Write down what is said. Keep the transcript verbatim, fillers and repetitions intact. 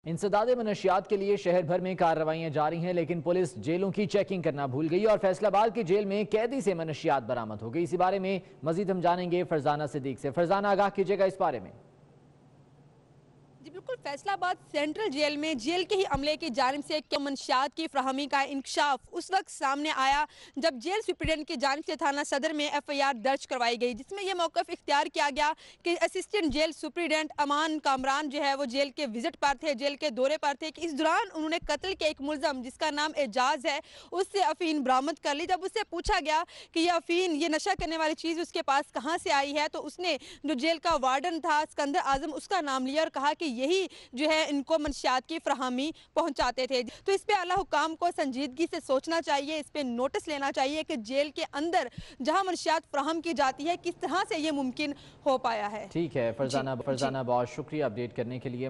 इंसदादे मनशियात के लिए शहर भर में कार्रवाइयां जारी हैं, लेकिन पुलिस जेलों की चेकिंग करना भूल गई और फैसलाबाद की जेल में कैदी से मनशियात बरामद हो गई। इसी बारे में मजीद हम जानेंगे फरजाना सिद्दीक से। फरजाना, आगाह कीजिएगा इस बारे में। जी बिल्कुल, फैसलाबाद सेंट्रल जेल में जेल के ही अमले की जानिब से क्या मंशियात की फ्राहमी का इंकशाफ उस वक्त सामने आया जब जेल सुप्रीडेंट की जानिब से थाना सदर में एफ आई आर दर्ज करवाई गई, जिसमें यह मौक़िफ़ इख्तियार किया गया कि assistant jail superintendent Aman Kamran जो है वो जेल के विजिट पर थे, जेल के दौरे पर थे कि इस दौरान उन्होंने कत्ल के एक मुलजम जिसका नाम एजाज है उससे अफीन बरामद कर ली। जब उससे पूछा गया कि यह अफीन, ये नशा करने वाली चीज़ उसके पास कहाँ से आई है, तो उसने जो जेल का वार्डन था सिकंदर आजम उसका नाम लिया और कहा कि यही जो है इनको मंशियात की फ्राहमी पहुंचाते थे। तो इस पे आला हुकाम को संजीदगी से सोचना चाहिए, इस पे नोटिस लेना चाहिए कि जेल के अंदर जहां मंशियात फ्राहम की जाती है किस तरह से ये मुमकिन हो पाया है। ठीक है फरजाना, फरजाना बहुत शुक्रिया अपडेट करने के लिए।